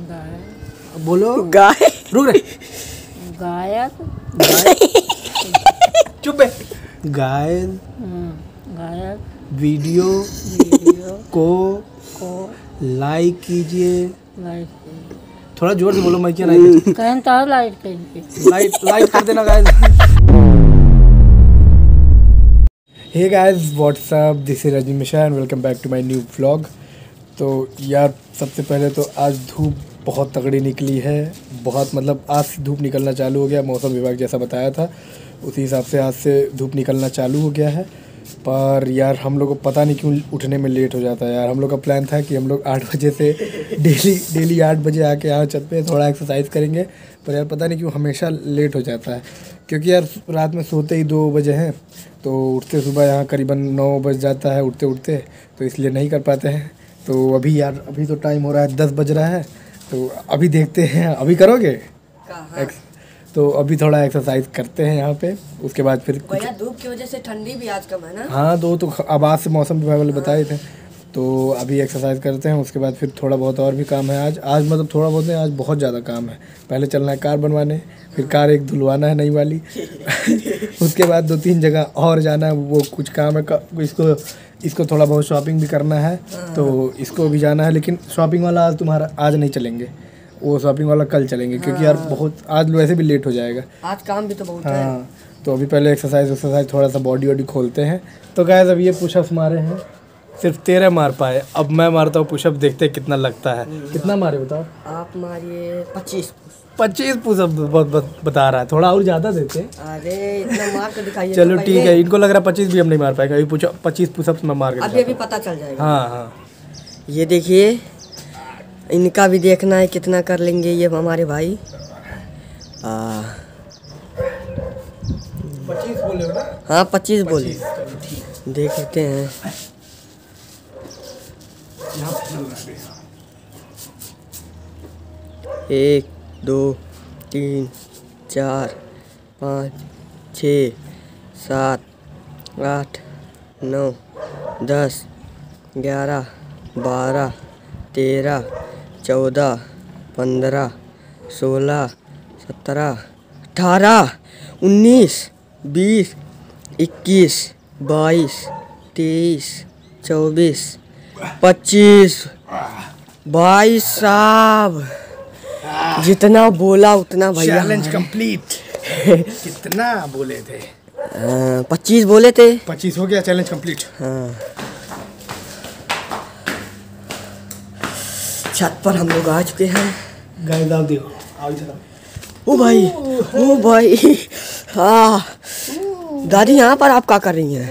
गायक। बोलो गाय। रुक रे। गायक। चुप बे। गायक। गायक। वीडियो को लाइक कीजिए। थोड़ा जोर से बोलो, मैं क्या नहीं कहन तो लाइक कर देना guys. Hey guys what's up, this is Rajni Mishra and welcome back to my new vlog. तो यार सबसे पहले तो आज धूप बहुत तगड़ी निकली है। बहुत मतलब आज से धूप निकलना चालू हो गया। मौसम विभाग जैसा बताया था उसी हिसाब से आज से धूप निकलना चालू हो गया है। पर यार हम लोग को पता नहीं क्यों उठने में लेट हो जाता है। यार हम लोग का प्लान था कि हम लोग 8 बजे से डेली 8 बजे आके यहाँ छत पे थोड़ा एक्सरसाइज करेंगे। पर यार पता नहीं क्यों हमेशा लेट हो जाता है, क्योंकि यार रात में सोते ही 2 बजे हैं तो उठते सुबह यहाँ करीबन 9 बज जाता है उठते उठते, तो इसलिए नहीं कर पाते हैं। तो अभी तो टाइम हो रहा है 10 बज रहा है, तो अभी देखते हैं। अभी करोगे? तो अभी थोड़ा एक्सरसाइज करते हैं यहाँ पे, उसके बाद फिर भैया धूप की वजह से ठंडी भी आज कम है ना। हाँ तो अब आज से मौसम विभाग वाले बताए थे। तो अभी एक्सरसाइज करते हैं, उसके बाद फिर थोड़ा बहुत और भी काम है आज मतलब थोड़ा बहुत नहीं, आज बहुत ज़्यादा काम है। पहले चलना है कार बनवाने, फिर कार एक धुलवाना है नई वाली। उसके बाद 2-3 जगह और जाना है, वो कुछ काम है। इसको थोड़ा बहुत शॉपिंग भी करना है, तो इसको भी जाना है। लेकिन शॉपिंग वाला आज नहीं चलेंगे, वो शॉपिंग वाला कल चलेंगे, क्योंकि यार बहुत आज वैसे भी लेट हो जाएगा। आज काम भी तो बहुत है। है। तो अभी पहले एक्सरसाइज थोड़ा सा बॉडी खोलते हैं। तो गाइस अब ये पुशअप्स मारे हैं, सिर्फ 13 मार पाए। अब मैं मारता हूँ पुशअप, देखते हैं कितना लगता है। कितना मारे बताओ? आप मारिए 25 पुशअप बता रहा है, थोड़ा और ज़्यादा देते। अरे इतना मार कर दिखाइए। चलो ठीक है, इनको लग रहा है 25 भी हम नहीं मार पाएगा। अभी 25 पुशअप्स मैं मार के अभी पता चल जाएगा। हाँ ये देखिए, इनका भी देखना है कितना कर लेंगे ये हमारे भाई। 25 बोले हो ना? हाँ 25 बोले। देख लेते हैं। 1 2 3 4 5 6 7 8 9 10 11 12 13 14 15 16 17 18 19 20 21 22 23 24 25। भाई साहब जितना बोला उतना भैया। Challenge complete. कितना बोले थे? 25 बोले थे। 25 हो गया, चैलेंज कंप्लीट। हाँ। छत पर हम लोग आ चुके हैं। गाइस आप देखो, आओ इधर। ओ भाई हाँ। दादी यहाँ पर आप क्या कर रही हैं?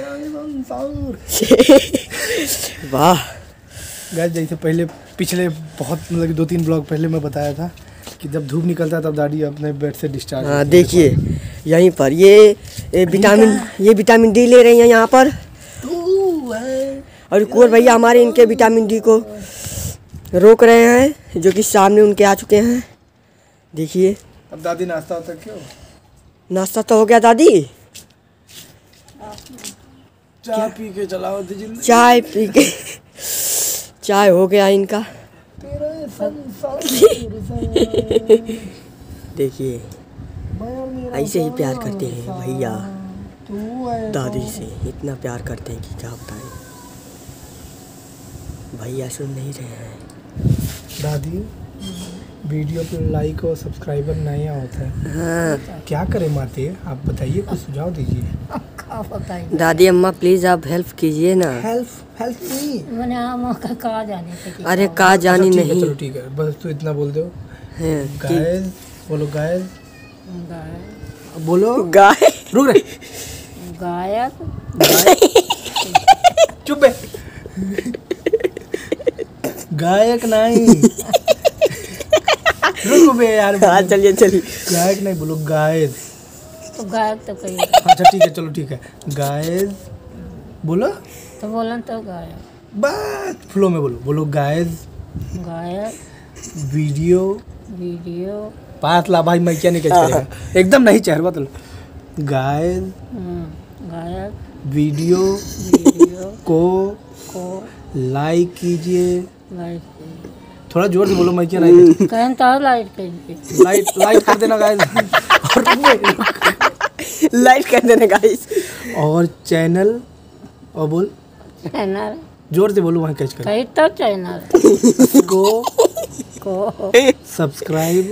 वाह। गाइस जैसे पहले पिछले बहुत मतलब 2-3 ब्लॉग पहले मैं बताया था कि जब धूप निकलता है तब दादी अपने बेड से डिस्चार्ज। हाँ देखिए यहीं पर ये विटामिन डी ले रही हैं यहाँ पर। और कुंवर भैया हमारे इनके विटामिन डी को रोक रहे हैं, जो कि सामने उनके आ चुके हैं। देखिए अब दादी नाश्ता होता क्यों? नाश्ता तो हो गया दादी। चाय पी के चलाओ दीजिए। चाय पी के चाय हो गया इनका। देखिए ऐसे ही प्यार करते हैं भैया दादी से, इतना प्यार करते हैं कि क्या बताएं। भैया सुन नहीं रहे हैं। दादी वीडियो पे लाइक और सब्सक्राइबर नया होता है। हाँ। क्या करें माते, आप बताइए, कुछ सुझाव दीजिए। दादी अम्मा प्लीज आप हेल्प कीजिए ना। हेल्प नहीं, मैंने कहा जाने। अरे कहा जानी नहीं। चलो ठीक है, बस तो इतना बोल दो। गाइस बोलो, गाइस बोलो। गाय। रुक रे। गायक। चुप बे। गायक नहीं। रुक बे यार। हाँ चलिए। गायक नहीं बोलो, गाइस। तो गायक तो कही। अच्छा ठीक है, चलो ठीक है, गाइस बोलो। तो बोलन तो गायक। बस फ्लो में बोलो गाइस। गायक। वीडियो पास ला भाई, मैं क्या नहीं करेगा एकदम नहीं चेहरा तो। गाइस गायक। वीडियो को लाइक कीजिए। थोड़ा जोर से बोलो, मैं क्या नहीं कहन तो लाइट कर दी। लाइट कर देना गाइस। लाइक कर देना गाइस। और चैनल और बोल चैनल जोर से बोलो, वहाँ कैच कर कही तो चैनल को सब्सक्राइब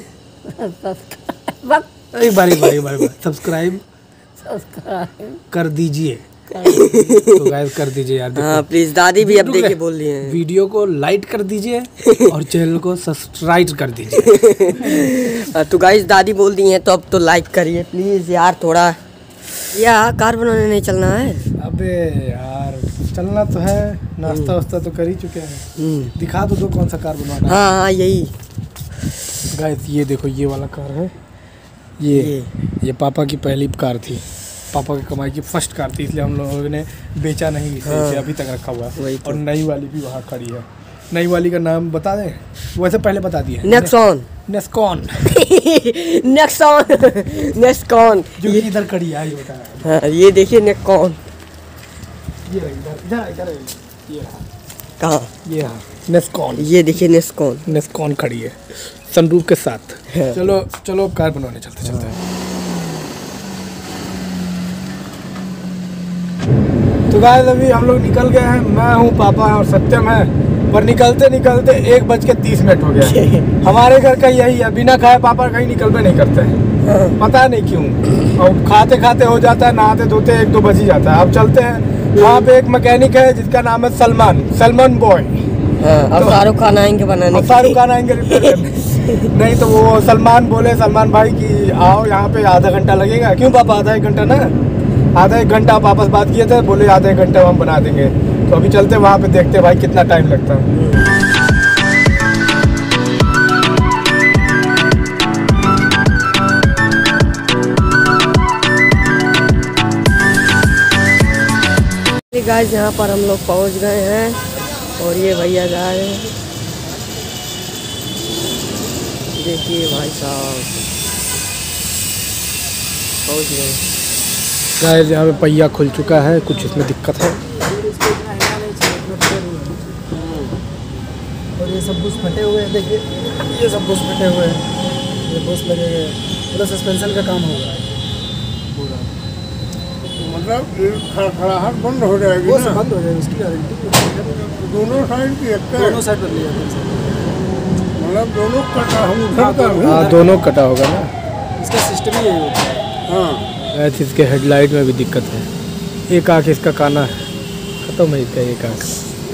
एक बार सब्सक्राइब कर दीजिए। तो गाइस कर दीजिए यार। हाँ प्लीज, दादी भी अब देखिए बोल रही हैं। वीडियो को लाइक कर दीजिए और चैनल को सब्सक्राइब कर दीजिए। तो गाइस दादी बोल दी हैं तो अब तो लाइक करिए प्लीज यार थोड़ा। या कार बनाने नहीं चलना है? अबे यार चलना तो है, नाश्ता वास्ता तो कर ही चुके हैं। दिखा तो दो कौन सा कार बनवाना है। हाँ यही गाइस ये देखो, ये वाला कार है। ये पापा की पहली कार थी, पापा की कमाई की फर्स्ट कार थी, इसलिए हम लोगों ने बेचा नहीं, इसे अभी तक रखा हुआ है। और नई वाली भी वहाँ खड़ी है। नई वाली का नाम बता दें? वैसे पहले बता दिया, नेक्सॉन जो कि इधर खड़ी है, ये बता। हाँ ये देखिए नेक्सॉन। ये इधर ये कहाँ? ये हाँ नेस्कॉन। ये देखिए नेस्कॉन खड़ी है सनरूफ के साथ। चलो कार बनवाने चलते हैं। तो गाइस अभी हम लोग निकल गए हैं, मैं हूँ, पापा है और सत्यम है। पर निकलते 1:30 हो गया। हमारे घर का यही है, बिना खाए पापा कहीं निकलते नहीं करते हैं, पता नहीं क्यों। और खाते खाते हो जाता है, नहाते धोते 1-2 बज ही जाता है। अब चलते हैं, वहाँ पे एक मैकेनिक है जिसका नाम है सलमान बॉय। अब शाहरुख खान आएंगे बनाने, शाहरुख खान आएंगे रिपेयर करने। नहीं तो वो सलमान भाई कि आओ यहाँ पे आधा घंटा लगेगा। क्यों पापा? आधा 1 घंटा ना, आधा 1 घंटा आप आपस बात किए थे, बोले आधा 1 घंटा हम बना देंगे। तो अभी चलते वहाँ पे देखते भाई कितना टाइम लगता है। गाइस यहाँ पर हम लोग पहुँच गए हैं और ये भैया जा रहे हैं। देखिए भाई साहब पहुँच गए। गाइस यहाँ पे पहिया खुल चुका है, कुछ इसमें दिक्कत है। और ये सब बुश फटे हुए हैं, देखिए ये सब बुश फटे हुए हैं, ये बुश लगे हुए हैं। पूरा सस्पेंशन का काम होगा पूरा, मतलब खड़ाहट बंद हो जाएगी वो ना? बंद हो जाएगी, उसकी गारंटी। दोनों साइड की दोनों साइड बदली जाती है, मतलब दोनों कटा हम उधर का भी। हाँ दोनों कटा होगा ना, इसका सिस्टम ही यही होता है। हाँ इसके हेडलाइट में भी दिक्कत है। एक आँख इसका काना है, खत्म है इसका एक आँख,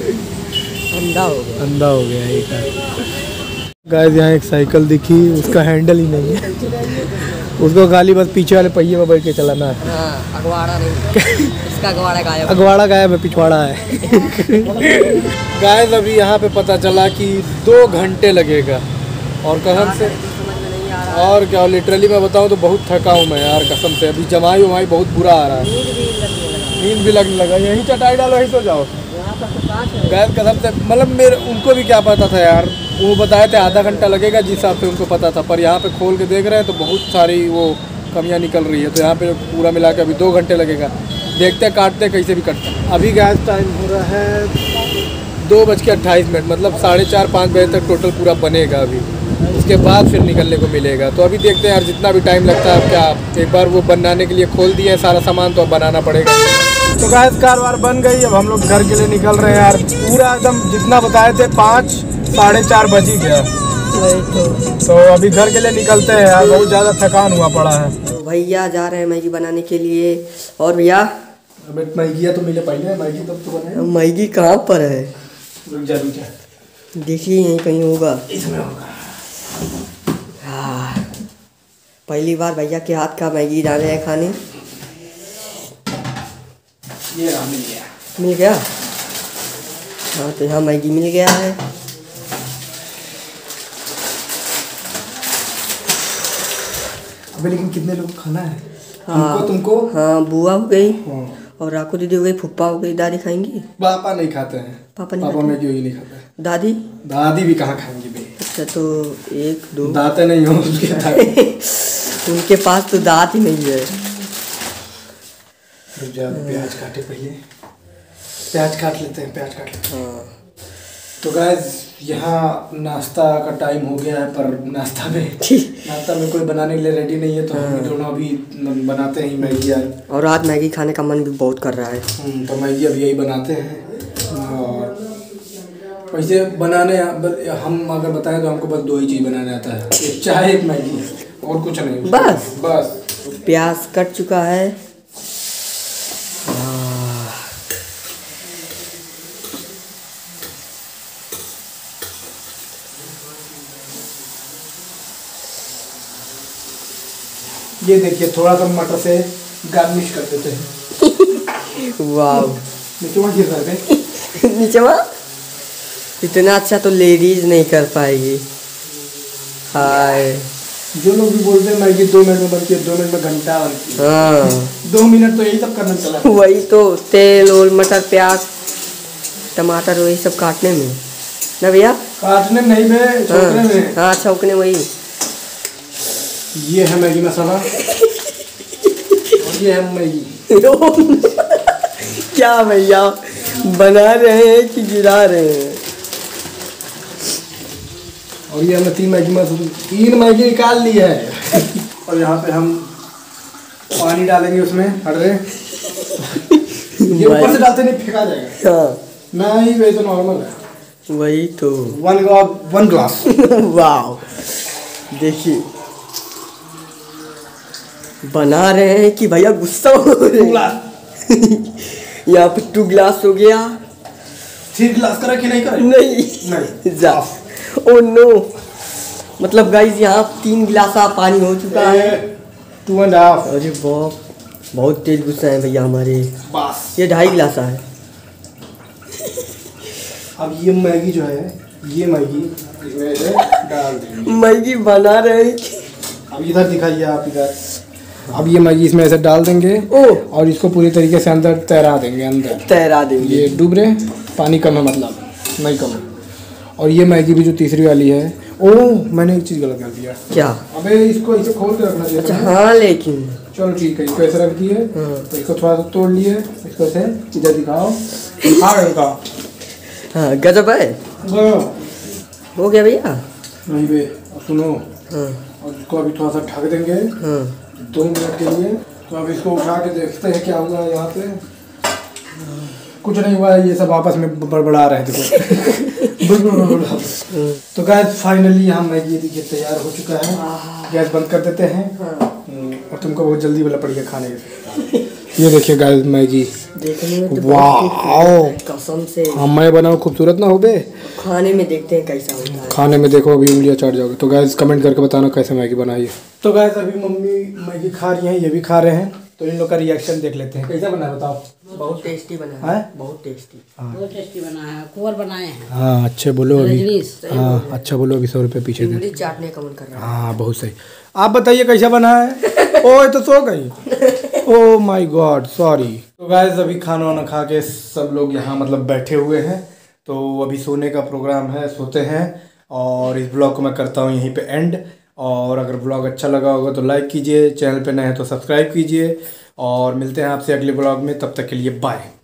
अंधा हो गया एक आँख। गाइस यहाँ एक साइकिल दिखी, उसका हैंडल ही नहीं है, उसको खाली बस पीछे वाले पहिए में बैठ के चलाना है। अगवाड़ा नहीं, इसका अगवाड़ा गायब है, पिछवाड़ा है। गाइस अभी यहाँ पे पता चला कि 2 घंटे लगेगा, और कसम से और क्या, लिटरली मैं बताऊँ तो बहुत थका हूँ मैं यार, कसम से। अभी जमाई वमाई बहुत बुरा आ रहा है, नींद भी लगने लगा। यहीं चटाई डालो, यहीं सो जाओ। गाइस कसम से, मतलब उनको भी क्या पता था यार, वो बताए थे आधा घंटा लगेगा जिस हिसाब से उनको पता था, पर यहाँ पे खोल के देख रहे हैं तो बहुत सारी वो कमियाँ निकल रही है। तो यहाँ पे पूरा मिला के अभी 2 घंटे लगेगा, देखते काटते कैसे भी कटते। अभी गैस टाइम हो रहा है 2:28, मतलब 4:30-5 बजे तक टोटल पूरा बनेगा अभी, उसके बाद फिर निकलने को मिलेगा। तो अभी देखते हैं यार, जितना भी टाइम लगता है। क्या एक बार वो बनाने के लिए खोल दिया है सारा सामान, तो अब बनाना पड़ेगा। तो गैस कार बन गई, अब हम लोग घर के लिए निकल रहे हैं यार। पूरा एकदम जितना बताए थे 5-4:30 बज ही गया, तो अभी घर के लिए निकलते हैं यार, बहुत ज़्यादा थकान हुआ पड़ा है। तो भैया जा रहे हैं मैगी बनाने के लिए। और भैया मैगी तो मिले पहले, मैगी तब तो बने। मैगी कहाँ पर है? रुक जा देखिए यहीं कहीं होगा, इसमें होगा। हाँ पहली बार भैया के हाथ का मैगी डाले हैं खाने। ये मिल गया। हाँ तो यहाँ मैगी मिल गया है। अबे लेकिन कितने लोग खाना है? हाँ तुमको? हाँ बुआ हो गई और राकू दीदी हो गई, फुप्पा हो गई, दादी खाएंगी। पापा नहीं खाते हैं, पापा मैगी वही नहीं खाते। दादी भी कहाँ खाएंगी बे? अच्छा तो 1-2 दाते नहीं हो उनके पास तो दांत ही नहीं है। प्याज काटे, पहले प्याज काट लेते हैं। हाँ तो गाइस यहाँ नाश्ता का टाइम हो गया है, पर नाश्ता में कोई बनाने के लिए रेडी नहीं है, तो हम दोनों अभी बनाते हैं मैगी यार। और आज मैगी खाने का मन भी बहुत कर रहा है। तो मैगी अभी यही बनाते हैं। और वैसे बनाने हम अगर बताएं तो हमको बस 2 ही चीज़ बनाने आता है, एक चाय एक मैगी, और कुछ नहीं। बस प्याज कट चुका है। ये देखिए थोड़ा सा मटर से गार्निश कर देते हैं। वाह, नीचे गिर रहे थे। नीचे इतना अच्छा तो लेडीज नहीं कर पाएगी। हाय, जो लोग भी बोलते हैं मैगी 2 मिनट में बनती है, 2 मिनट में घंटा बनती है। हाँ 2 मिनट तो यही सब करना चला। वही तो, तेल और मटर प्याज टमाटर वही सब काटने में ना भैया। काटने नहीं बे, छोकने में। हाँ छौकने वही। ये है मैगी मसाला और ये है मैगी। क्या भैया बना रहे हैं कि गिरा रहे हैं? और ये हमने 3 मैगी निकाल ली है। और यहाँ पे हम पानी डालेंगे उसमें, हट रहे। ये ऊपर से डालते नहीं फेंका जाएगा। हाँ नहीं वे तो नॉर्मल है। वही तो। 1 ग्लास। वाह, देखिए बना रहे हैं कि भैया गुस्सा हो रहे हैं। यहाँ पे 2 ग्लास हो गया। 3 ग्लास करा कि नहीं करा? नहीं जा। ओ नो, मतलब गाइस यहाँ 3 गिलास पानी हो चुका है। 2.5। अरे बाप, बहुत तेज गुस्सा है भैया हमारे। बस ये 2.5 गिलास है। अब ये मैगी जो है, ये मैगी इसमें से डाल देंगे। मैगी बना रहे हैं। अब इधर दिखाइए आप, इधर। अब ये मैगी इसमें ऐसे डाल देंगे और इसको पूरी तरीके से अंदर तैरा देंगे। ये डूब रहे, पानी कम है, मतलब नहीं कम है। और ये मैगी भी जो तीसरी वाली है, मैंने एक चीज़ गलत कर दिया। क्या? अबे इसको इसे खोल के रखना चाहिए। अच्छा हाँ, लेकिन चलो ठीक है, इसको ऐसे रख दिए। तो इसको थोड़ा सा तोड़ लिए, इसको ऐसे इधर दिखाओ। हाँ हाँ, गजब है। हो गया भैया। नहीं बे, अब सुनो। हाँ और इसको अभी थोड़ा सा ढक देंगे 2 मिनट के लिए। तो अब इसको उठा के देखते हैं क्या हुआ है। यहाँ पे कुछ नहीं हुआ है, ये सब आपस में बड़बड़ा रहे थे। तो गाइस फाइनली यहाँ मैगी देखिए तैयार हो चुका है। गैस बंद कर देते हैं। और तुमको बहुत जल्दी वाला पड़ गया खाने के। ये देखिए गाइस मैगी, देखने में तो वाह, कसम से। हम मैं बनाऊँ खूबसूरत ना हो बे। खाने में देखते हैं कैसा होता है। खाने में देखो अभी उंगलियां चाट जाओगे। तो गाइस कमेंट करके बताना कैसे मैगी बनाई है। तो गाइस अभी मम्मी मैगी खा रही हैं, ये भी खा रहे हैं। तो इन लोग का रिएक्शन देख लेते हैं कैसा बना है, बताओ। बहुत टेस्टी बना है, बहुत टेस्टी। बहुत टेस्टी बना है, कुंवर बनाए हैं। हाँ अच्छे बोलो अभी। रजनीश, हाँ अच्छा बोलो अभी, 100 रुपये पीछे दे। उंगली चाटने का मन कर रहा है। हाँ बहुत सही। आप बताइए कैसा बना है। ओए तो सो गई। Oh my god, sorry. तो गाइस अभी खाना वाना खा के सब लोग यहाँ मतलब बैठे हुए हैं। तो अभी सोने का प्रोग्राम है, सोते हैं। और इस ब्लॉग को मैं करता हूँ यहीं पे एंड। और अगर ब्लॉग अच्छा लगा होगा तो लाइक कीजिए, चैनल पे नए हैं तो सब्सक्राइब कीजिए। और मिलते हैं आपसे अगले ब्लॉग में, तब तक के लिए बाय।